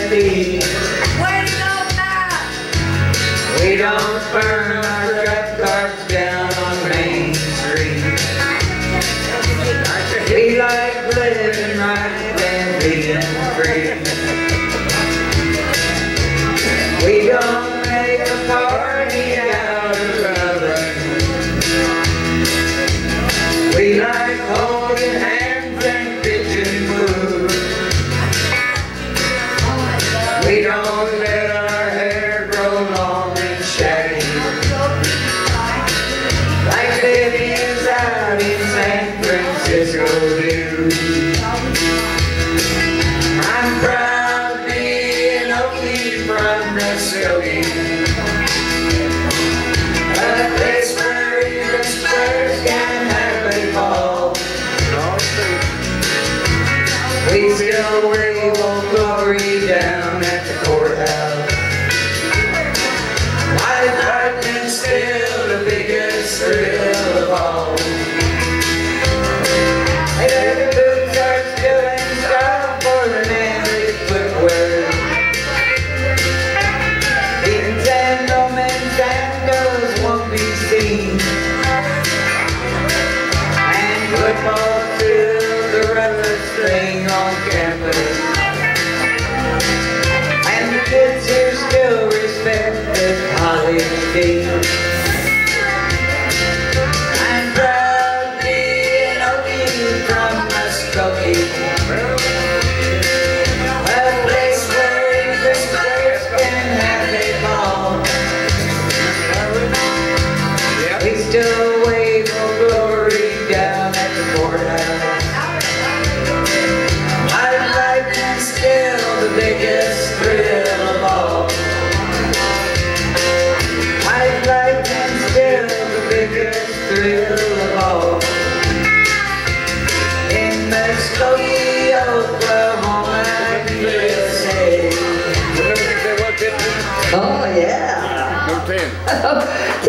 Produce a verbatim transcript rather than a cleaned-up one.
Kennedy. Where to go now? We don't burn our truck cars down on Main Street. We like living right and being free. We don't make a party out of rubber. We like holding hands and pitching food. We don't let our hair grow long and shaggy like Vivian's out in San Francisco do. I'm proud to be an Okie from Muskogee, a place where even squares can have a ball. We still wave Old Glory down at the courthouse. White lightning's still the biggest thrill of all. Hey, the boots are still in style for the manly footwear. Even gentlemen sandals won't be seen. And football still the rubber string on campus. And the kids here still respect the college team. I'm proud to be an Okie from Muskogee, a place where even squares can have a ball. We still wave Old Glory down at the courthouse. White lightning's still the biggest thrill of all. White lightning's still the biggest thrill of all. In Muskogee, Oklahoma, U S A. Oh, yeah. No ten.